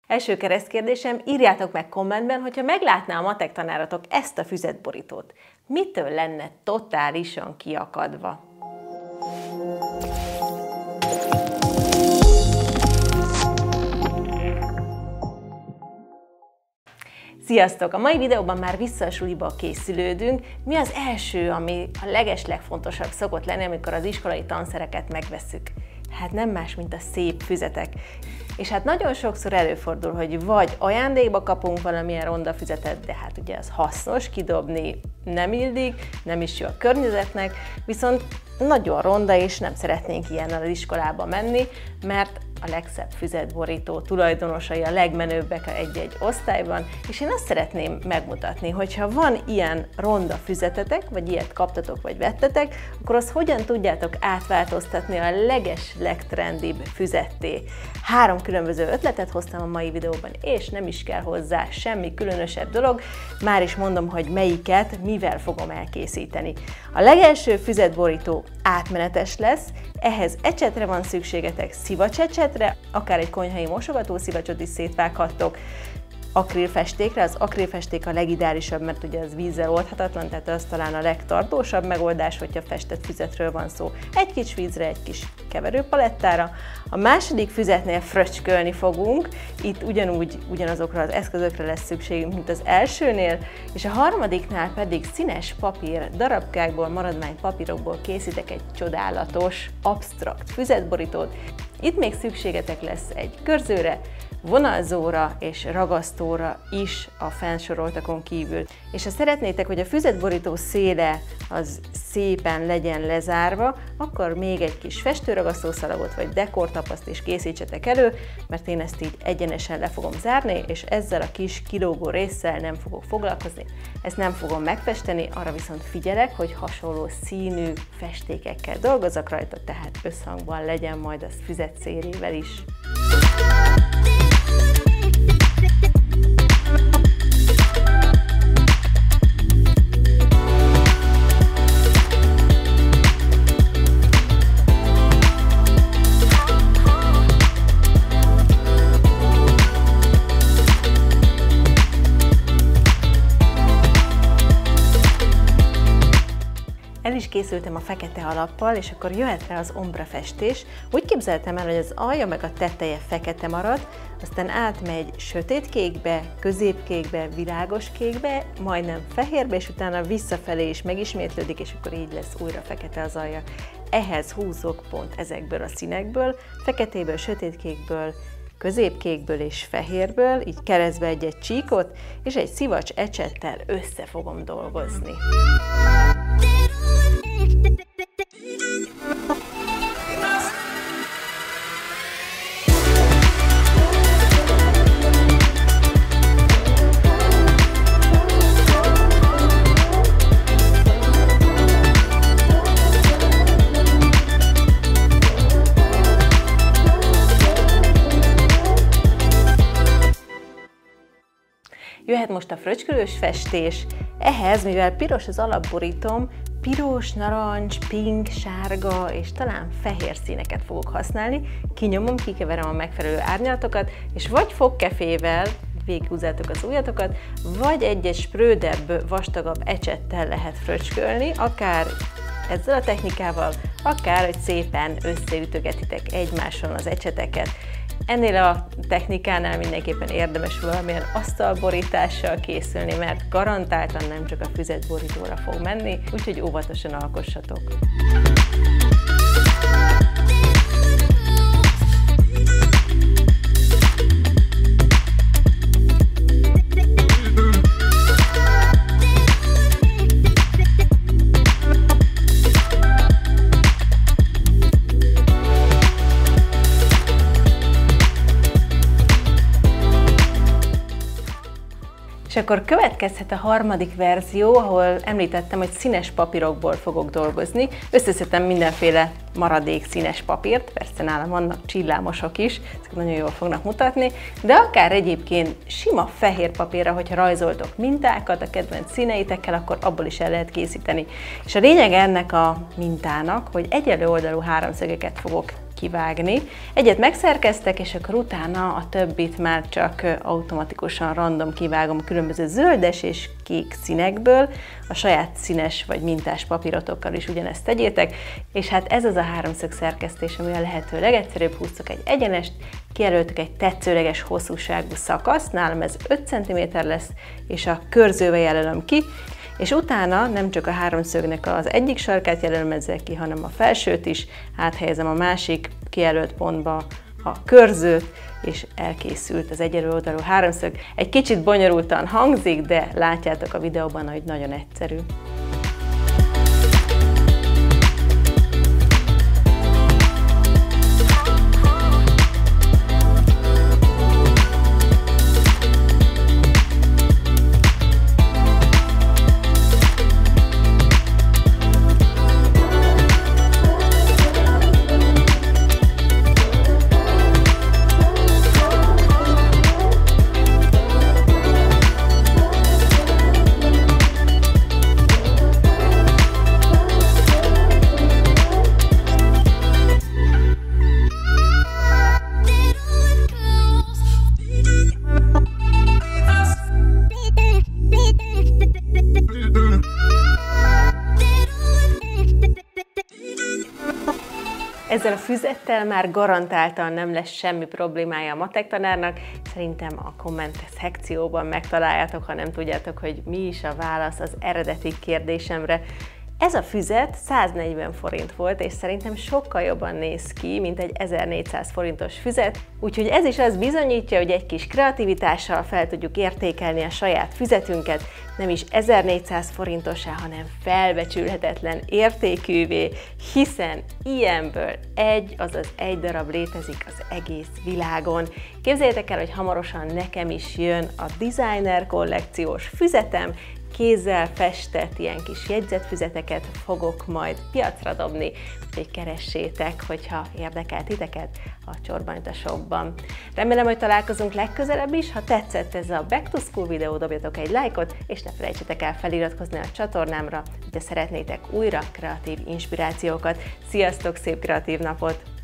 Első keresztkérdésem, írjátok meg kommentben, hogyha meglátná a matek tanáratok ezt a füzetborítót. Mitől lenne totálisan kiakadva? Sziasztok! A mai videóban már vissza a suliba készülődünk. Mi az első, ami a legeslegfontosabb szokott lenni, amikor az iskolai tanszereket megvesszük? Hát nem más, mint a szép füzetek. És hát nagyon sokszor előfordul, hogy vagy ajándékba kapunk valamilyen ronda füzetet, de hát ugye az hasznos, kidobni nem illik, nem is jó a környezetnek, viszont nagyon ronda, és nem szeretnénk ilyennel az iskolába menni, mert a legszebb füzetborító tulajdonosai a legmenőbbek egy-egy osztályban, és én azt szeretném megmutatni, hogyha van ilyen ronda füzetetek, vagy ilyet kaptatok, vagy vettetek, akkor azt hogyan tudjátok átváltoztatni a legtrendibb füzetté. 3 különböző ötletet hoztam a mai videóban, és nem is kell hozzá semmi különösebb dolog, már is mondom, hogy melyiket, mivel fogom elkészíteni. A legelső füzetborító átmenetes lesz, ehhez ecsetre van szükségetek, szivacsecsetre, akár egy konyhai mosogató szivacsot is szétvághattok, akrilfestékre, az akrilfesték a legideálisabb, mert ugye az vízzel oldhatatlan, tehát az talán a legtartósabb megoldás, hogyha festett füzetről van szó. Egy kis vízre, egy kis keverőpalettára. A második füzetnél fröcskölni fogunk, itt ugyanazokra az eszközökre lesz szükségünk, mint az elsőnél, és a harmadiknál pedig színes papír, darabkákból, maradvány papírokból készítek egy csodálatos, absztrakt füzetborítót. Itt még szükségetek lesz egy körzőre, vonalzóra és ragasztóra is a fennsoroltakon kívül. És ha szeretnétek, hogy a füzetborító széle az szépen legyen lezárva, akkor még egy kis festőragasztószalagot vagy dekortapaszt is készítsetek elő, mert én ezt így egyenesen le fogom zárni, és ezzel a kis kilógó résszel nem fogok foglalkozni. Ezt nem fogom megfesteni, arra viszont figyelek, hogy hasonló színű festékekkel dolgozzak rajta, tehát összhangban legyen majd az füzet szélével is. El is készültem a fekete alappal, és akkor jöhet rá az ombra festés. Úgy képzeltem el, hogy az alja meg a teteje fekete marad, aztán átmegy sötétkékbe, középkékbe, világoskékbe, majdnem fehérbe, és utána visszafelé is megismétlődik, és akkor így lesz újra fekete az alja. Ehhez húzok pont ezekből a színekből, feketéből, sötétkékből, középkékből és fehérből, így keresztbe egy-egy csíkot, és egy szivacs ecsettel össze fogom dolgozni. Jöhet most a fröcskölős festés. Ehhez, mivel piros az alapborítóm, piros, narancs, pink, sárga és talán fehér színeket fogok használni. Kinyomom, kikeverem a megfelelő árnyalatokat, és vagy fogkefével végighúzzátok az ujjatokat, vagy egy sprödebb, vastagabb ecsettel lehet fröcskölni, akár ezzel a technikával, akár hogy szépen összeütögetitek egymáson az ecseteket. Ennél a technikánál mindenképpen érdemes valamilyen asztalborítással készülni, mert garantáltan nem csak a füzetborítóra fog menni, úgyhogy óvatosan alkossatok. És akkor következhet a harmadik verzió, ahol említettem, hogy színes papírokból fogok dolgozni. Összeszedtem mindenféle maradék színes papírt, persze nálam vannak csillámosok is, ezek nagyon jól fognak mutatni, de akár egyébként sima fehér papírra, hogyha rajzoltok mintákat a kedvenc színeitekkel, akkor abból is el lehet készíteni. És a lényeg ennek a mintának, hogy egyenlő oldalú háromszögeket fogok kivágni. Egyet megszerkeztek, és akkor utána a többit már csak automatikusan random kivágom különböző zöldes és kék színekből. A saját színes vagy mintás papírotokkal is ugyanezt tegyétek, és hát ez az a háromszög szerkesztés, ami a lehető legegyszerűbb. Húztok egy egyenest, kijelöltök egy tetszőleges hosszúságú szakaszt, nálam ez 5 cm lesz, és a körzővel jelölöm ki, és utána nem csak a háromszögnek az egyik sarkát jelölöm ezzel ki, hanem a felsőt is, áthelyezem a másik kijelölt pontba a körzőt, és elkészült az egyenlő oldalú háromszög. Egy kicsit bonyolultan hangzik, de látjátok a videóban, hogy nagyon egyszerű. Ezzel a füzettel már garantáltan nem lesz semmi problémája a matek tanárnak. Szerintem a komment szekcióban megtaláljátok, ha nem tudjátok, hogy mi is a válasz az eredeti kérdésemre. Ez a füzet 140 forint volt, és szerintem sokkal jobban néz ki, mint egy 1400 forintos füzet, úgyhogy ez is azt bizonyítja, hogy egy kis kreativitással fel tudjuk értékelni a saját füzetünket, nem is 1400 forintossá, hanem felbecsülhetetlen értékűvé, hiszen ilyenből egy darab létezik az egész világon. Képzeljétek el, hogy hamarosan nekem is jön a designer kollekciós füzetem, kézzel festett ilyen kis jegyzetfüzeteket fogok majd piacra dobni, úgyhogy keressétek, hogyha érdekel titeket a Csorban Itt a Shopban. Remélem, hogy találkozunk legközelebb is. Ha tetszett ez a Back to School videó, dobjatok egy lájkot, és ne felejtsetek el feliratkozni a csatornámra, hogyha szeretnétek újra kreatív inspirációkat. Sziasztok, szép kreatív napot!